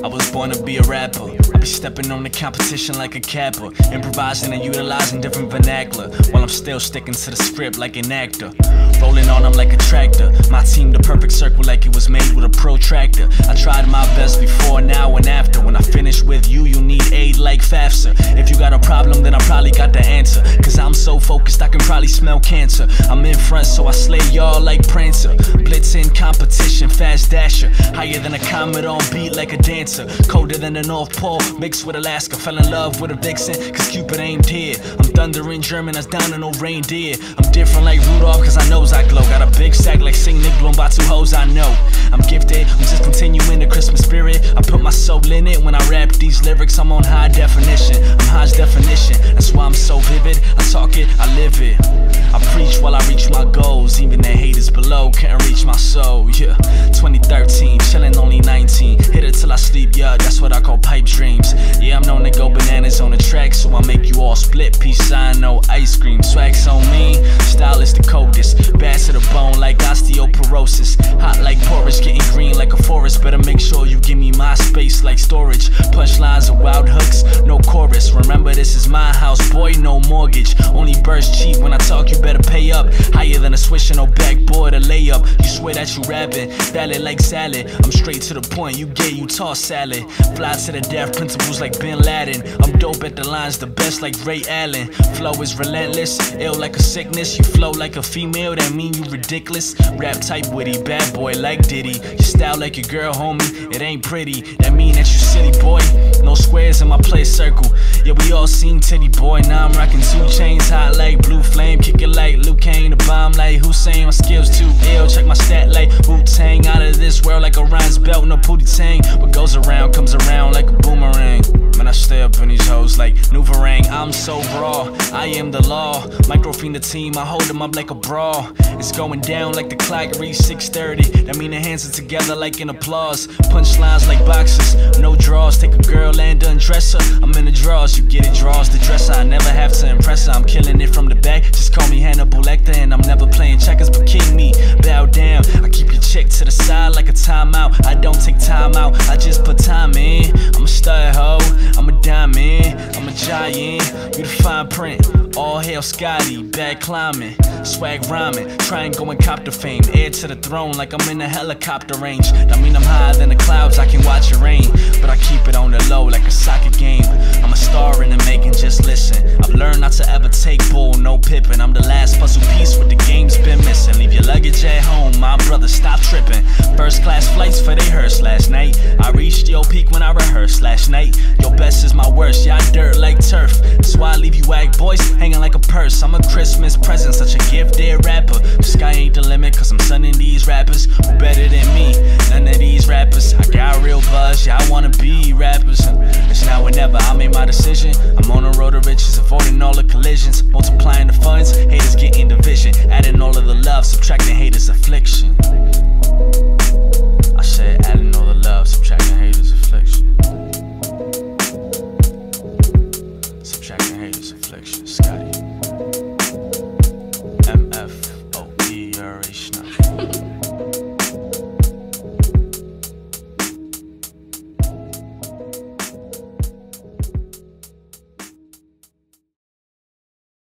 I was born to be a rapper. I be stepping on the competition like a kappa, improvising and utilizing different vernacular, while I'm still sticking to the script like an actor. Rolling on them like a tractor. My team the perfect circle like it was made with a protractor. I tried my best before, now and after. When I finish with you, you need aid like fafsa. If you got a problem, then I probably got the answer, cause I'm so focused I can probably smell cancer. I'm in front so I slay y'all like Prancer. Blitzin competition, fast dasher, higher than a comet on beat like a dancer. Colder than the North Pole, mixed with Alaska. Fell in love with a vixen, cause Cupid ain't dead. I'm thundering German, that's down to no reindeer. I'm different like Rudolph, cause I knows I glow. Got a big sack like Sing Nick, blown by two hoes I know. I'm gifted, I'm just continuing the Christmas spirit. I put my soul in it when I rap these lyrics. I'm on high definition, I'm high's definition. That's why I'm so vivid, I talk it, I live it. I preach while I reach my goals. Even the haters below can't reach my soul, yeah. 2013, chillin' only 19. Hit it till I sleep, yeah, that's what I call pipe dreams. Yeah, I'm known to go bananas on the track, so I make you all split. Peace sign, no ice cream. Swag's on me, style is the coldest. Bad to the bone like osteoporosis. Hot like porridge, getting green like a forest. Better make sure you give me my space like storage. Punchlines and wild hooks, no chorus. Remember this is my house, boy, no mortgage. Only burst cheap, when I talk you better pay up. Higher than a swish and no backboard, a layup. You swear that you rapping, valid like salad. I'm straight to the point, you gay, you toss salad. Fly to the death, principles like Bin Laden. I'm dope at the lines, the best like Ray Allen. Flow is relentless, ill like a sickness. You flow like a female, that mean you ridiculous. Rap type witty, bad boy like Diddy. Your style like your girl, homie, it ain't pretty. That mean that you silly boy, no squares in my play circle. Yeah, we all seen titty boy, now I'm rocking 2 chains. Hot like blue flame, kick it like Luke Kane. The bomb like Hussein, my skills too ill. Check my stat like Wu-Tang. Out of this world like a Ryan's belt, no pootie tang. What goes around comes around like a boomerang. Man, I stay up in these hoes like Nuvarang. I'm so raw, I am the law. Microphone the team, I hold them up like a brawl. It's going down like the clock reach 6:30. That mean the hands are together like an applause. Punchlines like boxes, no draws. Take a girl and undress her, I'm in the draws. You get it, draws the dresser. I never have to impress her, I'm killing it from the back. Just call me Hannibal Lecter, and I'm never playing checkers, but king me, bow down. I keep your chick to the side like a timeout. I don't take time out, I just put time in. I'm a stud hoe, I'm a diamond, I'm a giant. You the fine print, all hail Scottie, bad climbing, swag rhyming. Try and go and cop the fame, heir to the throne like I'm in a helicopter range. That mean I'm higher than the clouds, I can watch it rain, but I keep it on the low like a soccer game. I'm a star in the making, just listen. I've learned not to ever take bull, no Pippin. I'm the last puzzle piece what the game's been missing. Leave your luggage at home, my brother, stop tripping. First class flights for they hearse last night. I reached your peak when I rehearsed last night. Your best is my worst, y'all dirt like turf. That's why I leave you wag boys hanging like a purse. I'm a Christmas present, such a gifted rapper. The sky ain't the limit, cause I'm sunning these rappers who better than me. None of these rappers, I got real buzz, y'all wanna be rappers. It's now or never, I made my decision. I'm on the road to riches, avoiding all the collisions. Multiplying the funds, haters getting division. Adding all of the love, subtracting haters' affliction.